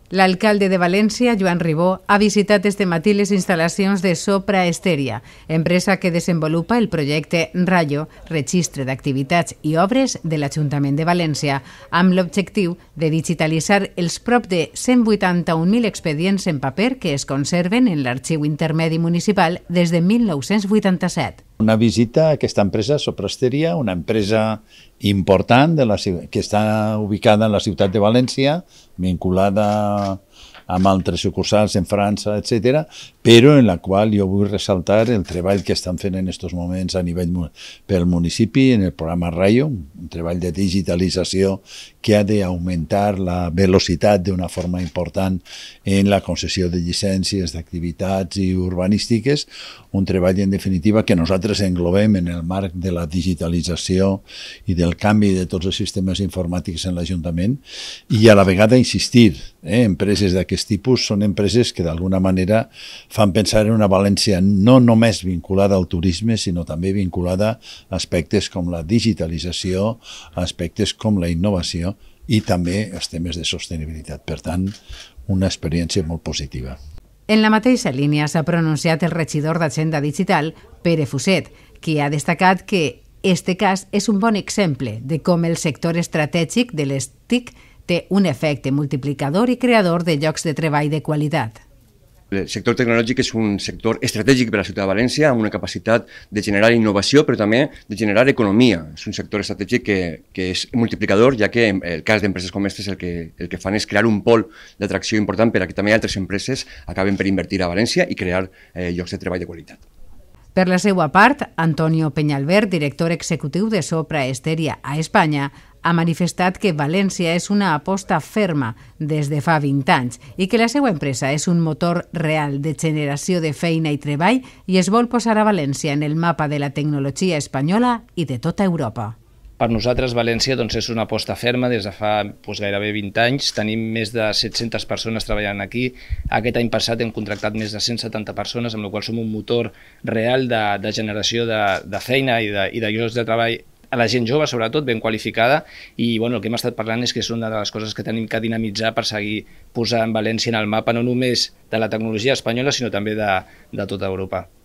L'alcalde de València, Joan Ribó, ha visitat este matí les instal·lacions de Sopra Steria, empresa que desenvolupa el projecte Rayo, registre d'activitats i obres de l'Ajuntament de València, amb l'objectiu de digitalitzar els prop de 181.000 expedients en paper que es conserven en l'Arxiu Intermedi Municipal des de 1987. Una visita a aquesta empresa, Sopra Steria, una empresa important que està ubicada en la ciutat de València, vinculada amb altres sucursals en França, etc., però en la qual jo vull ressaltar el treball que estan fent en aquests moments a nivell pel municipi, en el programa Rayo, un treball de digitalització que ha d'augmentar la velocitat d'una forma important en la concessió de llicències d'activitats i urbanístiques, un treball en definitiva que nosaltres englobem en el marc de la digitalització i del canvi de tots els sistemes informàtics en l'Ajuntament i a la vegada insistir, empreses d'aquest tipus són empreses que d'alguna manera fan pensar en una València no només vinculada al turisme, sinó també vinculada a aspectes com la digitalització, a aspectes com la innovació i també els temes de sostenibilitat. Per tant, una experiència molt positiva. En la mateixa línia s'ha pronunciat el regidor d'Agenda Digital, Pere Fuset, qui ha destacat que este cas és un bon exemple de com el sector estratègic de les TIC té un efecte multiplicador i creador de llocs de treball de qualitat. El sector tecnològic és un sector estratègic per a la ciutat de València, amb una capacitat de generar innovació, però també de generar economia. És un sector estratègic que és multiplicador, ja que el cas d'empreses com aquestes el que fan és crear un pol d'atracció important per a que també altres empreses acaben per invertir a València i crear llocs de treball de qualitat. Per la seva part, Antonio Peñalver, director executiu de Sopra Steria a Espanya, ha manifestat que València és una aposta ferma des de fa 20 anys i que la seva empresa és un motor real de generació de feina i treball i es vol posar a València en el mapa de la tecnologia espanyola i de tota Europa. Per nosaltres, València és una aposta ferma des de fa gairebé 20 anys. Tenim més de 700 persones treballant aquí. Aquest any passat hem contractat més de 170 persones, amb la qual som un motor real de generació de feina i de llocs de treball a la gent jove, sobretot, ben qualificada, i el que hem estat parlant és que és una de les coses que tenim que dinamitzar per seguir posant València en el mapa, no només de la tecnologia espanyola, sinó també de tota Europa.